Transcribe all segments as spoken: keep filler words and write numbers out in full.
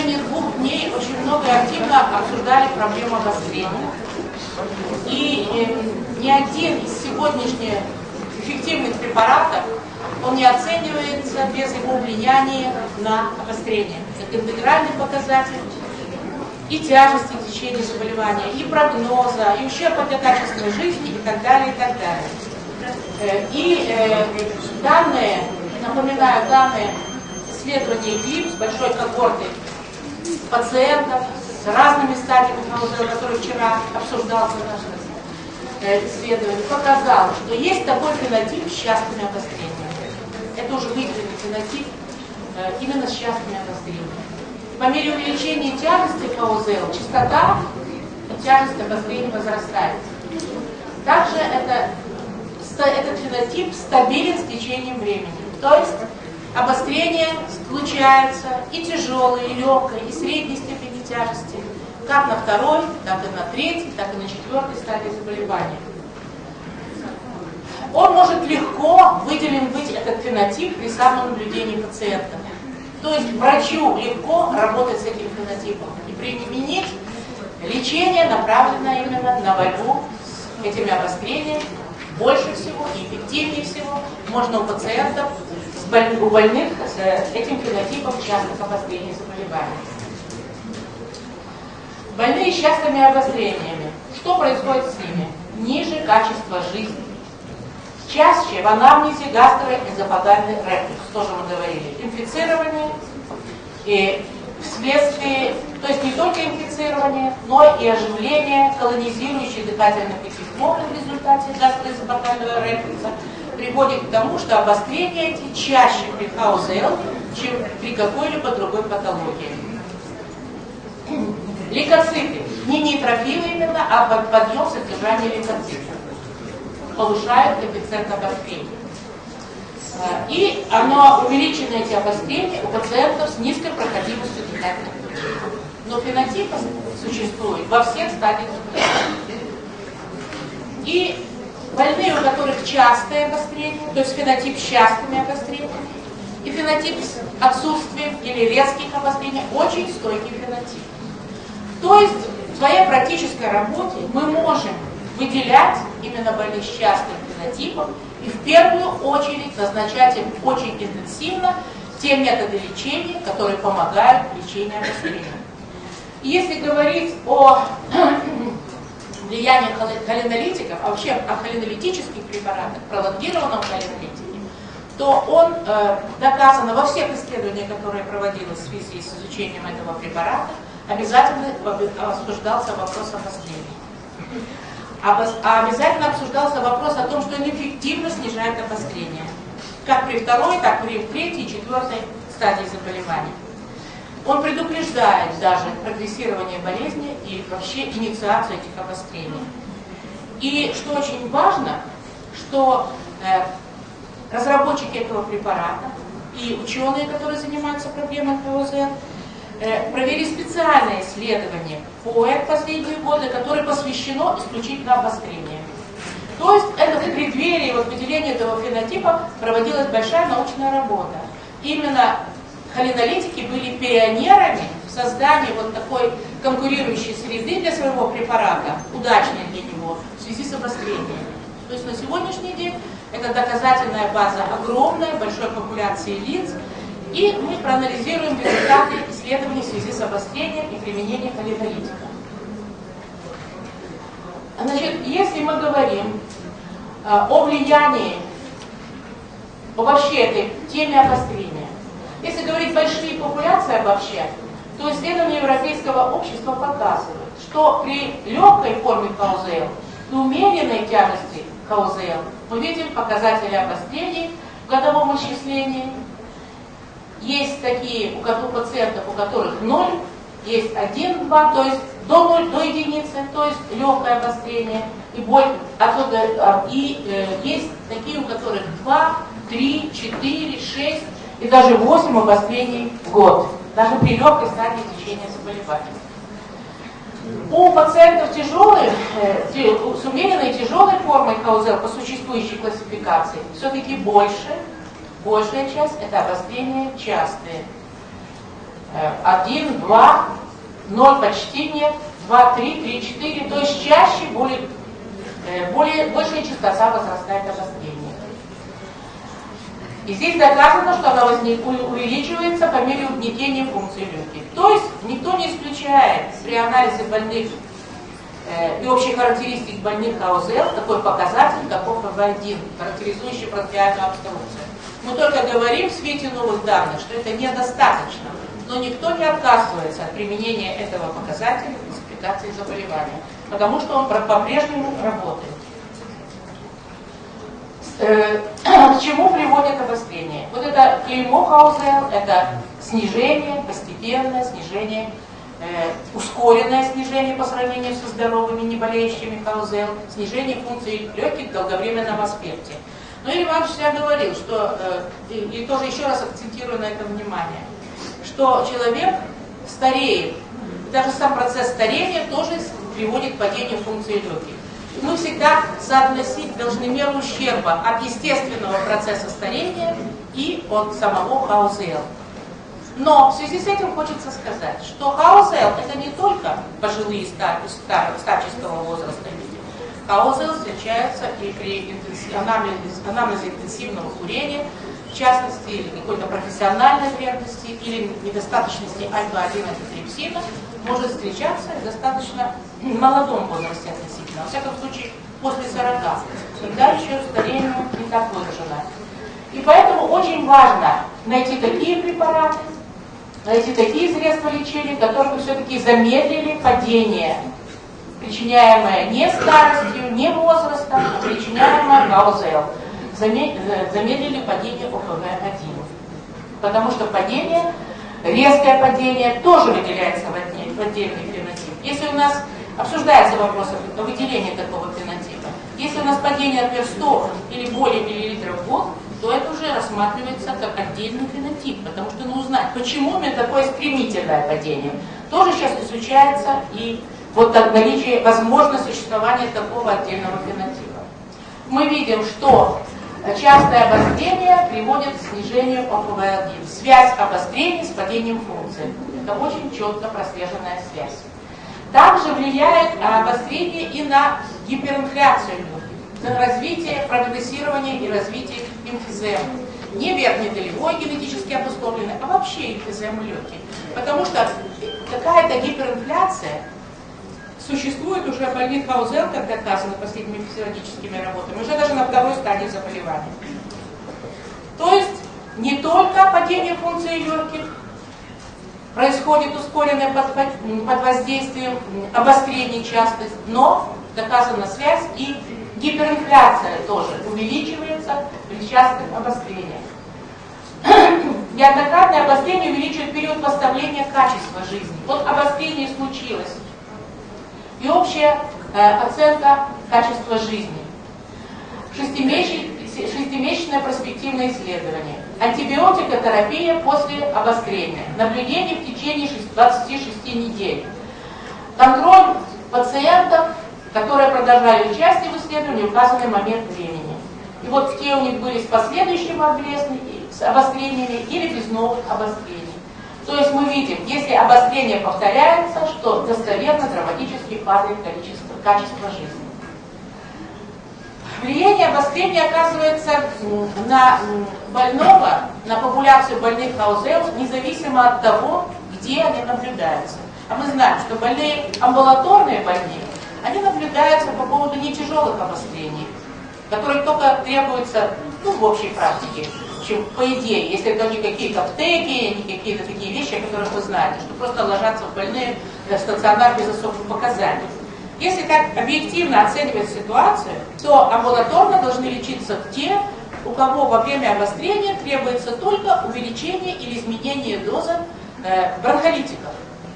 протяжении двух дней очень много и активно обсуждали проблему обострения. И э, ни один из сегодняшних эффективных препаратов, он не оценивается без его влияния на обострение. Это интегральный показатель и тяжести течения заболевания, и прогноза, и ущерба для качественной жизни, и так далее, и так далее. И э, данные, напоминаю, данные исследования ИПИП с большой когортой пациентов с разными стадиями КАУЗЛ, который вчера обсуждался в нашем э, исследовании, показал, что есть такой фенотип с частыми обострениями. Это уже выявленный фенотип э, именно с частыми обострениями. По мере увеличения тяжести КАУЗЛ частота и тяжесть обострения возрастает. Также это, этот фенотип стабилен с течением времени. То есть обострение случается и тяжелое, и легкое, и средней степени тяжести, как на второй, так и на третьей, так и на четвертой стадии заболевания. Он может легко выделен быть, этот фенотип, при самонаблюдении пациента. То есть врачу легко работать с этим фенотипом и применить лечение, направленное именно на борьбу с этими обострениями. Больше всего и эффективнее всего можно у пациентов, с боль... у больных с этим фенотипом частых обострений заболеваний. Больные с частыми обострениями. Что происходит с ними? Ниже качество жизни. Чаще в анамнезе гастроэзофагальный рефлюкс, тоже мы говорили, инфицирование и вследствие, то есть не только инфицирование, но и оживление колонизирующих дыхательных путей в результате гастроэзофагального рефлюкса приводит к тому, что обострения эти чаще при КАУЗЛ, чем при какой-либо другой патологии. Лейкоциты, не нейтрофилы именно, а подъем содержания лейкоцитов повышает коэффициент обострения. И оно увеличено, эти обострения, у пациентов с низкой проходимостью дыхательных путей. Но фенотип существует во всех стадиях заболевания. И больные, у которых частые обострения, то есть фенотип с частыми обострениями, и фенотип с отсутствием или резких обострений, очень стойкий фенотип. То есть в своей практической работе мы можем выделять именно больных с частым фенотипом и в первую очередь назначать им очень интенсивно те методы лечения, которые помогают лечению обострения. И если говорить о влиянии холинолитиков, а вообще о холинолитических препаратах, пролонгированном холинолитике, то он э, доказано во всех исследованиях, которые проводились в связи с изучением этого препарата, обязательно обсуждался вопрос обострения. А обязательно обсуждался вопрос о том, что он эффективно снижает обострение. Как при второй, так и при третьей и четвертой стадии заболевания. Он предупреждает даже прогрессирование болезни и вообще инициацию этих обострений. И что очень важно, что э, разработчики этого препарата и ученые, которые занимаются проблемой КАУЗЛ, провели специальное исследование ПОЭТ последние годы, которое посвящено исключительно обострению. То есть это в преддверии вот выделения этого фенотипа проводилась большая научная работа. Именно холинолитики были пионерами в создании вот такой конкурирующей среды для своего препарата, удачной для него, в связи с обострением. То есть на сегодняшний день это доказательная база огромная, большой популяции лиц, и мы проанализируем результаты исследований в связи с обострением и применением холинолитика. Значит, если мы говорим э, о влиянии, о вообще этой теме обострения, если говорить большие популяции обобщать, то исследования Европейского общества показывают, что при легкой форме КАУЗЛ и умеренной тяжести КАУЗЛ мы видим показатели обострений в годовом исчислении. Есть такие у пациентов, у которых ноль, есть один-два, то есть до ноль, до единицы, то есть легкое обострение, и боль отсюда, и э, есть такие, у которых два, три, четыре, шесть и даже восемь обострений в год, даже при легкой стадии течения заболевания. У пациентов тяжелых, э, с умеренной тяжелой формой КАУЗЛ по существующей классификации все-таки больше. Большая часть – это обострения частые. один, два, ноль почти нет, два, три, три, четыре, то есть чаще, более, более, большая частота возрастает обострения. И здесь доказано, что она возник, увеличивается по мере угнетения функций легких. То есть никто не исключает при анализе больных э, и общих характеристик больных АОЗЛ такой показатель, как О П В один, характеризующий бронхиальную обструкцию. Мы только говорим в свете новых данных, что это недостаточно, но никто не отказывается от применения этого показателя в классификации заболевания, потому что он по-прежнему работает. К чему приводит обострение? Вот это клеймо АОЗЛ, это снижение, постепенное снижение, э, ускоренное снижение по сравнению со здоровыми, не болеющими АОЗЛ, снижение функций легких в долговременном аспекте. Но Илья Иванович всегда говорил, что, э, и, и тоже еще раз акцентирую на этом внимание, что человек стареет, даже сам процесс старения тоже приводит к падению функций легких. Мы всегда соотносить должны меру ущерба от естественного процесса старения и от самого АОЗЛ. Но в связи с этим хочется сказать, что АОЗЛ это не только пожилые старческого возраста люди. АОЗЛ встречается и при анамнезе, анамнезе интенсивного курения, в частности, или какой-то профессиональной вредности, или недостаточности альфа один антитрипсина, может встречаться в достаточно молодом возрасте относительно, во всяком случае после сорока, когда еще старение не так выражено. И поэтому очень важно найти такие препараты, найти такие средства лечения, которые бы все-таки замедлили падение, причиняемое не старостью, не возрастом, а причиняемое АОЗЛ. Замедлили падение О П В один. Потому что падение, резкое падение тоже выделяется в отдельный, в отдельный фенотип. Если у нас обсуждается вопрос о выделении такого фенотипа, если у нас падение, например, сто или более миллилитров в год, то это уже рассматривается как отдельный фенотип, потому что нужно узнать, почему у меня такое стремительное падение. Тоже сейчас изучается и вот наличие, возможность существования такого отдельного фенотипа. Мы видим, что частое обострение приводит к снижению О П В один. Связь обострения с падением функции. Это очень четко прослеженная связь. Также влияет обострение и на гиперинфляцию легких, на развитие, прогрессирование и развитие эмфиземы. Не верхнедолевой генетически обусловленный, а вообще эмфиземы легких. Потому что какая-то гиперинфляция существует уже в больных АОЗЛ, как доказано последними физиологическими работами, уже даже на второй стадии заболевания. То есть не только падение функции легких происходит ускоренное под, под воздействием обострения частость, но доказана связь и гиперинфляция тоже увеличивается при частых обострениях. Неоднократное обострение увеличивает период восстановления качества жизни. Вот обострение случилось. И общая э, оценка качества жизни. Шестимесячное, шестимесячное проспективное исследование. Антибиотикотерапия после обострения. Наблюдение в течение двадцати шести недель. Контроль пациентов, которые продолжали участие в исследовании, указанный момент времени. И вот те у них были с последующими обострениями или без новых обострений. То есть мы видим, если обострение повторяется, что достоверно драматически падает количество, качество жизни. Влияние обострения оказывается на больного, на популяцию больных АОЗЛ, независимо от того, где они наблюдаются. А мы знаем, что больные, амбулаторные больные, они наблюдаются по поводу нетяжелых обострений, которые только требуются, ну, в общей практике. Чем, по идее, если это не какие-то аптеки, не какие-то такие вещи, о которых вы знаете, что просто ложатся в больные в стационар без особых показаний. Если так объективно оценивать ситуацию, то амбулаторно должны лечиться те, у кого во время обострения требуется только увеличение или изменение дозы э, бронхолитиков.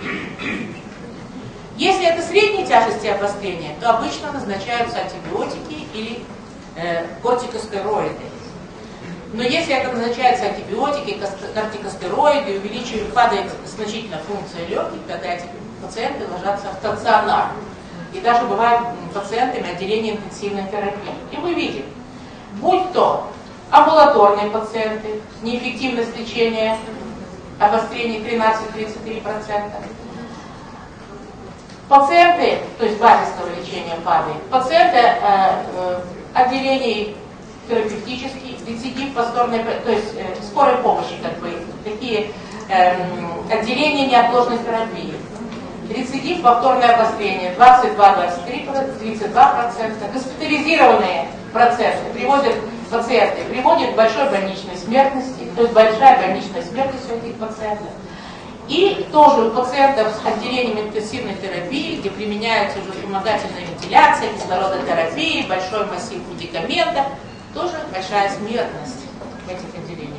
Если это средней тяжести обострения, то обычно назначаются антибиотики или э, кортикостероиды. Но если это назначаются антибиотики, кортикостероиды, увеличивают, падает значительно функция легких, тогда эти пациенты ложатся в стационар. И даже бывают пациентами отделения интенсивной терапии. И мы видим, будь то амбулаторные пациенты, неэффективность лечения обострений тринадцать-тридцать три процента. Пациенты, то есть базисного лечения ПАВИ, пациенты э, э, отделений терапевтических, рецидив повторной, то есть э, скорой помощи, как бы, такие э, отделения неотложной терапии. Рецидив, повторное обострение двадцать два — двадцать три, тридцать два процента. Госпитализированные процессы приводят, пациенты приводят к большой больничной смертности, то есть большая больничная смертность у этих пациентов. И тоже у пациентов с отделением интенсивной терапии, где применяются уже вспомогательная вентиляция, кислородотерапия, большой массив медикаментов, тоже большая смертность в этих отделениях.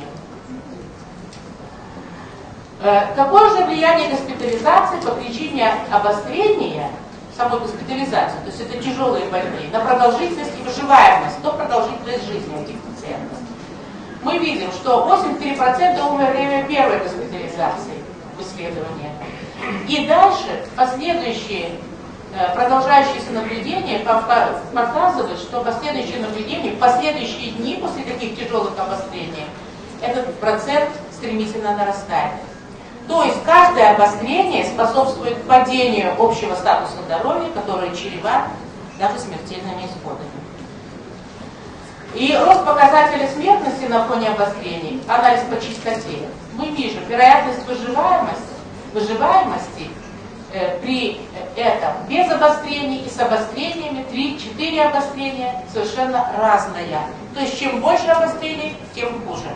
Какое же влияние госпитализации по причине обострения самой госпитализации, то есть это тяжелые больные, на продолжительность и выживаемость, то продолжительность жизни этих пациентов? Мы видим, что восемьдесят три процента умерли во время первой госпитализации в исследовании. И дальше последующие продолжающиеся наблюдения показывают, что последующие наблюдения, в последующие дни после таких тяжелых обострений, этот процент стремительно нарастает. То есть каждое обострение способствует падению общего статуса здоровья, которое чревато даже смертельными исходами. И рост показателя смертности на фоне обострений, анализ по частоте, мы видим вероятность выживаемости, выживаемости э, при этом без обострений и с обострениями три-четыре обострения совершенно разная. То есть чем больше обострений, тем хуже.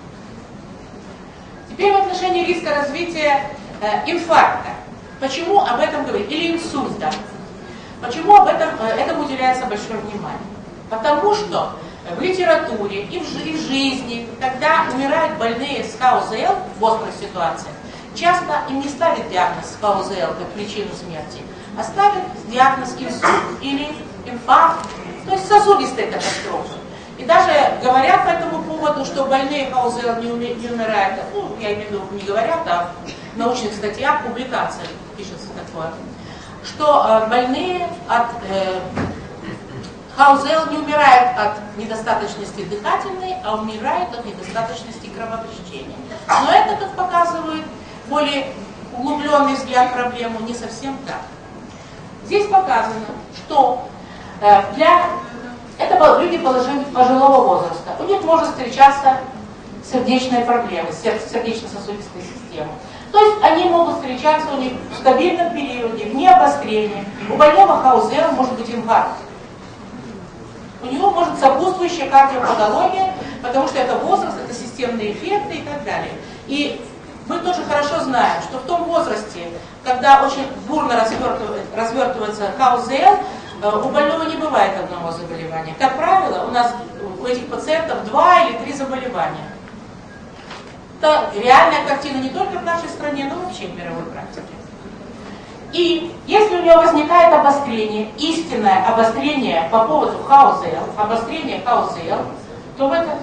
Теперь в отношении риска развития э, инфаркта. Почему об этом говорить? Или инсульта. Почему об этом, э, этому уделяется большое внимание? Потому что в литературе и в, и в жизни, когда умирают больные с ха о зэ эл в острых ситуациях, часто им не ставят диагноз ха о зэ эл как причину смерти, а ставят диагноз инсульт или инфаркт, то есть сосудистой катастрофы. И даже говорят по этому поводу, что больные ха о зэ эл не, уми, не умирают, ну, я имею в виду, не говорят, а в научных статьях, публикациях пишется такое, что э, больные от э, ха о зэ эл не умирают от недостаточности дыхательной, а умирают от недостаточности кровообращения. Но это, как показывает более углубленный взгляд в проблему, не совсем так. Здесь показано, что э, для это люди пожилого возраста. У них может встречаться сердечные проблемы, сердечно-сосудистой системы. То есть они могут встречаться у них в стабильном периоде, вне обострения. У больного ха о зэ эл может быть инфаркт. У него может сопутствующая кардиопатология, потому что это возраст, это системные эффекты и так далее. И мы тоже хорошо знаем, что в том возрасте, когда очень бурно развертывается, развертывается ха о зэ эл, у больного не бывает одного заболевания. Как правило, у нас у этих пациентов два или три заболевания. Это реальная картина не только в нашей стране, но вообще в мировой практике. И если у него возникает обострение, истинное обострение по поводу ха о зэ эл, обострение ха о зэ эл, то в этот...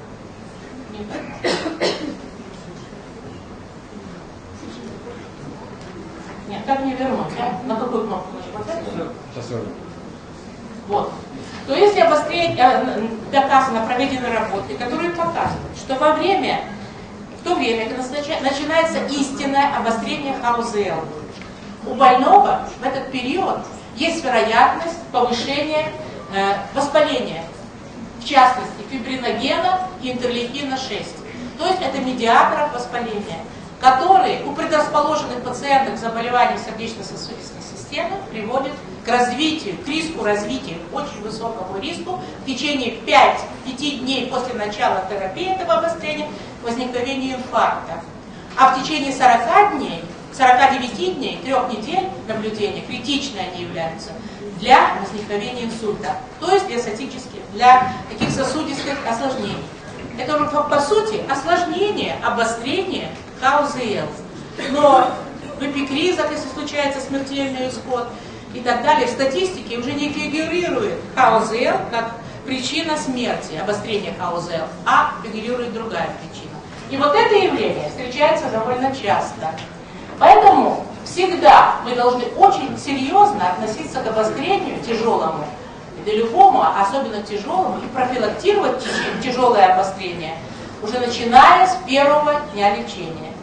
Нет, как мне вернуть? А? На какую кнопку нажимать? Вот. То если обострение, доказано проведенной работы, которые показывают, что во время, в то время, когда начинается истинное обострение ха о зэ эл, у больного в этот период есть вероятность повышения э, воспаления, в частности фибриногена и интерлейкина шесть. То есть это медиаторов воспаления, которые у предрасположенных пациентов к заболеваниям сердечно-сосудистой системы приводят к развитию, к риску развития, очень высокому риску в течение пяти-пяти дней после начала терапии этого обострения к возникновению инфаркта. А в течение сорока дней, сорока девяти дней, трех недель наблюдения критичны они являются для возникновения инсульта, то есть для сосудистых, для таких сосудистых осложнений. Это по сути осложнение, обострение ха о зэ эл. Но в эпикризах, если случается смертельный исход и так далее, в статистике уже не фигурирует ха о зэ эл как причина смерти, обострения ха о зэ эл, а фигурирует другая причина. И вот это явление встречается довольно часто. Поэтому всегда мы должны очень серьезно относиться к обострению тяжелому, да любому, особенно тяжелому, и профилактировать тяжелое обострение уже начиная с первого дня лечения.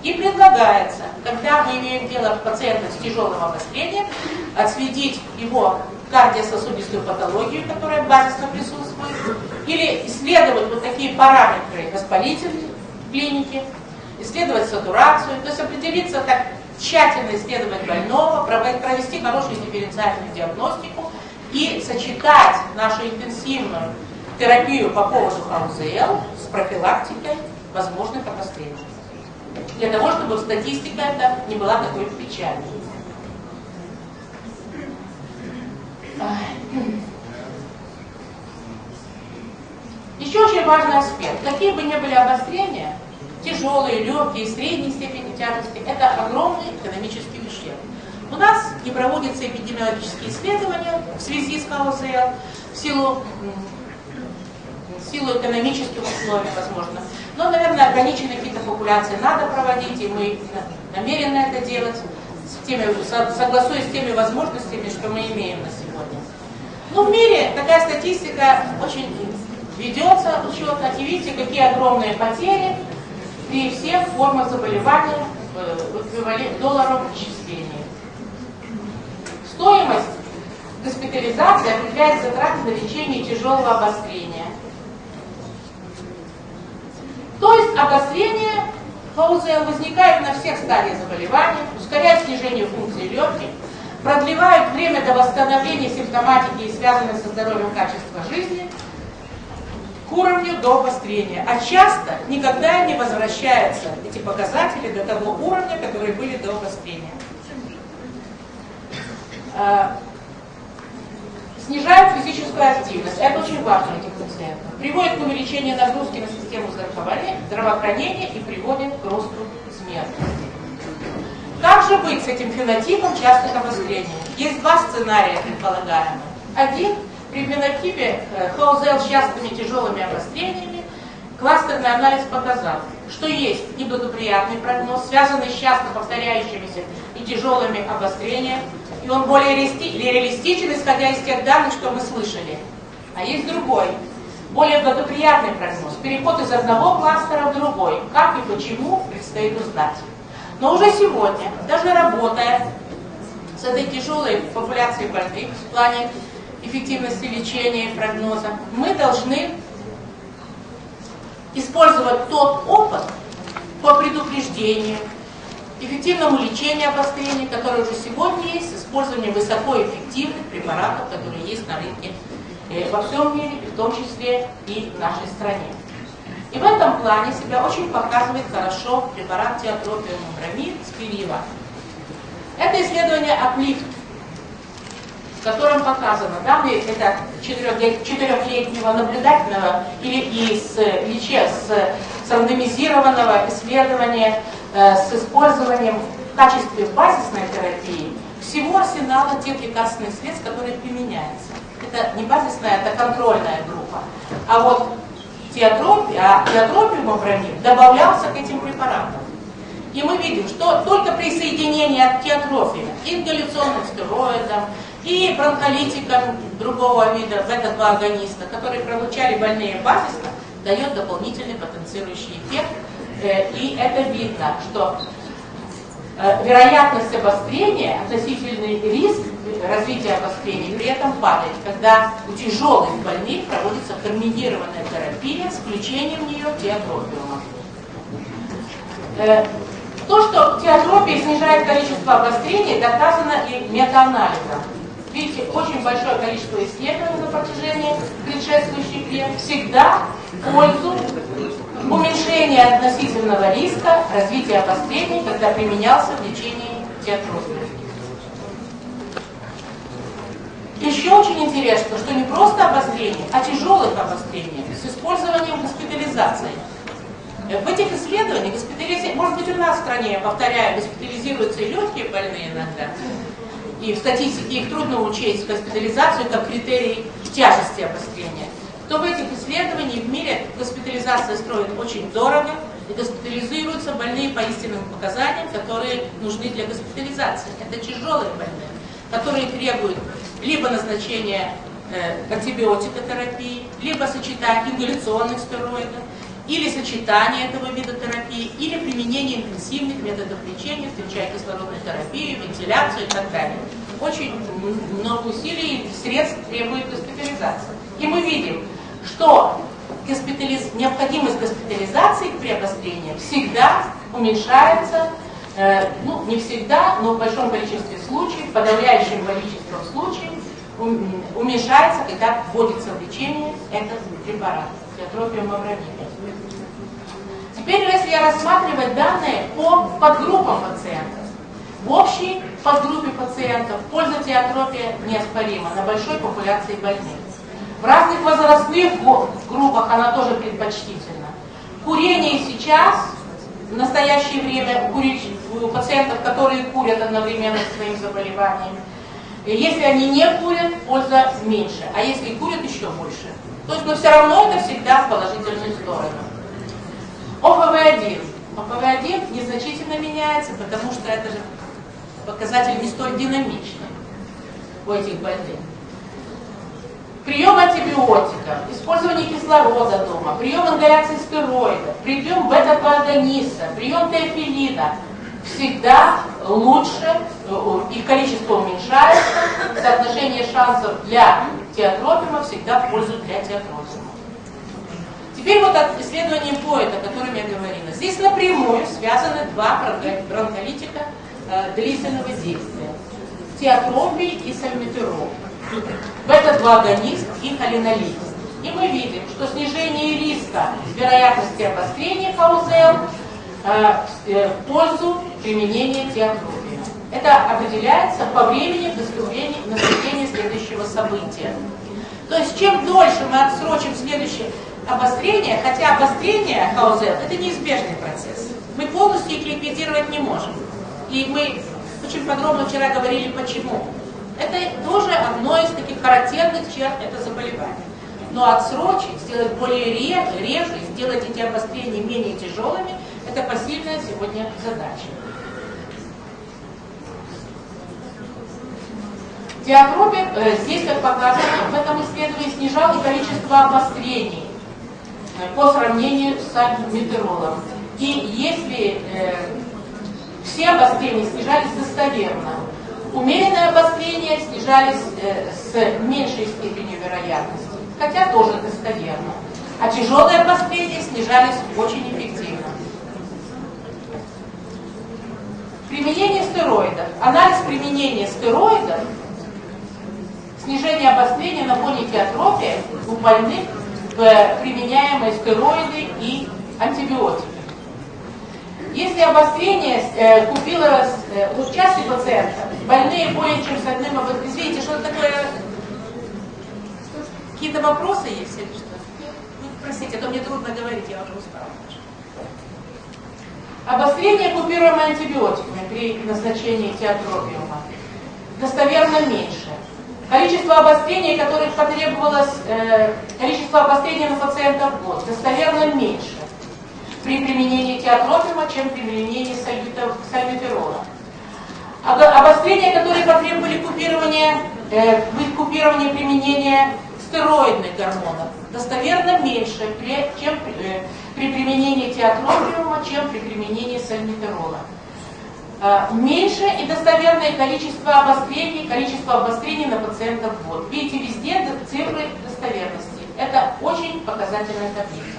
И предлагается, когда мы имеем дело с пациентом с тяжелым обострением, отследить его кардиососудистую патологию, которая базисно присутствует, или исследовать вот такие параметры воспалительной клиники, исследовать сатурацию, то есть определиться, так тщательно исследовать больного, провести хорошую дифференциальную диагностику и сочетать нашу интенсивную терапию по поводу ХАУ-ЗЛ с профилактикой возможных обострений. Для того, чтобы статистика эта не была такой печальной. Еще очень важный аспект. Какие бы ни были обострения, тяжелые, легкие, средней степени тяжести, это огромный экономический ущерб. У нас не проводятся эпидемиологические исследования в связи с ХАУ-ЗЛ в силу, в силу экономических условий, возможно. Но, наверное, ограниченные какие-то популяции надо проводить, и мы намерены это делать, с теми, согласуясь с теми возможностями, что мы имеем на сегодня. Но в мире такая статистика очень ведется учетно, и видите, какие огромные потери при всех формах заболевания в эквиваленте долларовом исчислении. Стоимость госпитализации определяет затраты на лечение тяжелого обострения. То есть обострение ХАУ-ЗЛ возникает на всех стадиях заболевания, ускоряет снижение функции легких, продлевает время до восстановления симптоматики и связанной со здоровьем качества жизни к уровню до обострения. А часто никогда не возвращаются эти показатели до того уровня, которые были до обострения. Снижает физическую активность. Это очень важно у этих пациентов. Приводит к увеличению нагрузки на систему здравоохранения и приводит к росту смертности. Как же быть с этим фенотипом частых обострений? Есть два сценария предполагаемых. Один при фенотипе ХАУ-ЗЛ с частыми тяжелыми обострениями кластерный анализ показал, что есть неблагоприятный прогноз, связанный с часто повторяющимися и тяжелыми обострениями, и он более реалистичен, исходя из тех данных, что мы слышали. А есть другой, более благоприятный прогноз, переход из одного кластера в другой. Как и почему, предстоит узнать. Но уже сегодня, даже работая с этой тяжелой популяцией больных в плане эффективности лечения и прогноза, мы должны использовать тот опыт по предупреждению, эффективному лечению обострений, который уже сегодня есть, с использованием высокоэффективных препаратов, которые есть на рынке во всем мире, в том числе и в нашей стране. И в этом плане себя очень показывает хорошо препарат тиотропиумабромид спирива. Это исследование АПЛИФТ, в котором показано данные это четырехлетнего наблюдательного или из с, с рандомизированного исследования э, с использованием в качестве базисной терапии всего арсенала тех лекарственных средств, которые применяются. Это не базисная, это контрольная группа. А вот тиотропия, а тиотропиумабромид добавлялся к этим препаратам. И мы видим, что только при соединении от тиотропия, ингаляционным стероидом и бронхолитиком другого вида, бета-два агониста, которые получали больные базисно, дает дополнительный потенцирующий эффект. И это видно, что вероятность обострения, относительный риск развития обострения при этом падает, когда у тяжелых больных проводится комбинированная терапия с включением в нее тиотропиума. То, что тиотропия снижает количество обострений, доказано и метаанализом. Видите, очень большое количество исследований на протяжении предшествующих лет всегда в пользу уменьшения относительного риска развития обострений, когда применялся в лечении тиотропии. Еще очень интересно, что не просто обострение, а тяжелых обострений с использованием госпитализации. В этих исследованиях госпитализация, может быть, у нас в стране, я повторяю, госпитализируются и легкие больные иногда, и в статистике их трудно учесть госпитализацию как критерий тяжести обострения, то в этих исследованиях в мире госпитализация строит очень дорого, и госпитализируются больные по истинным показаниям, которые нужны для госпитализации. Это тяжелые больные, которые требуют либо назначения э, антибиотикотерапии, либо сочетания ингаляционных стероидов, или сочетание этого вида терапии, или применение интенсивных методов лечения, включая кислородную терапию, вентиляцию и так далее. Очень много усилий и средств требует госпитализации. И мы видим, что госпитализ... необходимость госпитализации при обострении всегда уменьшается, э, ну не всегда, но в большом количестве случаев, в подавляющем количестве случаев уменьшается, когда вводится в лечение этот препарат, тиотропиум мавронида. Теперь, если рассматривать данные по подгруппам пациентов, в общей подгруппе пациентов польза тиотропия неоспорима на большой популяции больных. В разных возрастных группах она тоже предпочтительна. Курение сейчас, в настоящее время, у пациентов, которые курят одновременно с своим заболеванием, если они не курят, польза меньше, а если курят, еще больше. То есть, но все равно это всегда в положительную сторону. О П В один. О П В один незначительно меняется, потому что это же показатель не столь динамичный у этих больных. Прием антибиотиков, использование кислорода дома, прием ингаляции стероидов, прием бета-два-агониста, прием теофилина всегда лучше, их количество уменьшается, соотношение шансов для тиотропиума всегда в пользу для тиотропиума. Теперь вот от исследования Поэта, о котором я говорила. Здесь напрямую связаны два бронхолитика э, длительного действия. Тиотропий и сальметирол. Бета-два-агонист и холинолит. И мы видим, что снижение риска вероятности обострения ХАУЗЛ э, в пользу применения тиотропия. Это определяется по времени наступления, наступления следующего события. То есть чем дольше мы отсрочим следующее обострение, хотя обострение ХАУЗЛ это неизбежный процесс. Мы полностью их ликвидировать не можем. И мы очень подробно вчера говорили, почему. Это тоже одно из таких характерных черт этого заболевания. Но отсрочить, сделать более реже, реже, сделать эти обострения менее тяжелыми, это посильная сегодня задача. Тиотропик э, здесь, как показано, в этом исследовании снижал и количество обострений э, по сравнению с сальметиролом. И если э, все обострения снижались достоверно, умеренные обострения снижались э, с меньшей степенью вероятности, хотя тоже достоверно. А тяжелые обострения снижались очень эффективно. Применение стероидов. Анализ применения стероидов, снижение обострения на фоне тиотропия у больных в применяемые стероиды и антибиотики. Если обострение э, купилось э, у части пациентов, больные более чем с одним обострением. Извините, что такое? Какие-то вопросы есть или что? Ну, простите, а то мне трудно говорить, я уже устала. Обострение, купируемое антибиотиками при назначении тиотропиума, достоверно меньше. Количество обострений, которых потребовалось, э, количество обострений на пациента в год, достоверно меньше при применении тиотропиума, чем при применении сальметирола. Обострения, которые потребовали купирования, э, купирования применения стероидных гормонов, достоверно меньше, чем э, при применении тиотропиума, чем при применении сальметирола. Э, меньше и достоверное количество обострений, количество обострений на пациента в год. Видите, везде цифры достоверности. Это очень показательная таблица.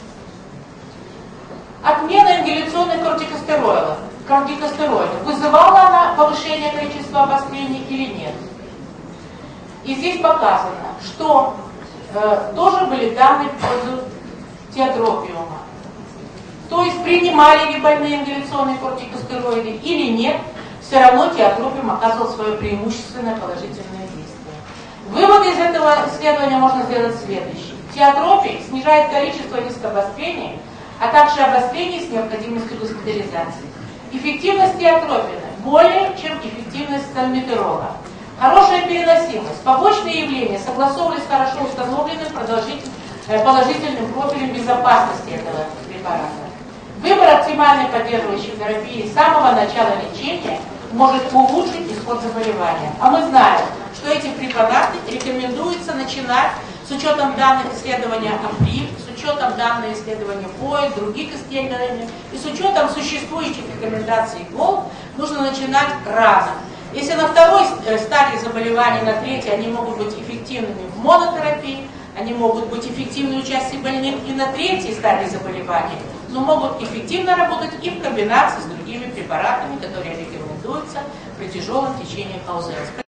Отмена ингаляционных кортикостероидов. кортикостероидов. Вызывала она повышение количества обострений или нет? И здесь показано, что э, тоже были данные в пользу тиотропиума. То есть принимали ли больные ингаляционные кортикостероиды или нет, все равно тиотропиум оказывал свое преимущественное положительное действие. Выводы из этого исследования можно сделать следующие. Тиотропий снижает количество риска обострения, а также обострений с необходимостью госпитализации. Эффективность тиотропина более чем эффективность сальметирола. Хорошая переносимость. Побочные явления согласовывались с хорошо установленным положительным профилем безопасности этого препарата. Выбор оптимальной поддерживающей терапии с самого начала лечения может улучшить исход заболевания. А мы знаем, что эти препараты рекомендуется начинать с учетом данных исследования АФРИ, с учетом данных исследований ПОИ, других исследований и с учетом существующих рекомендаций ГОЛ нужно начинать рано. Если на второй стадии заболевания, на третьей, они могут быть эффективными в монотерапии, они могут быть эффективны в участии больных и на третьей стадии заболевания, но могут эффективно работать и в комбинации с другими препаратами, которые рекомендуются при тяжелом течении ха о зэ.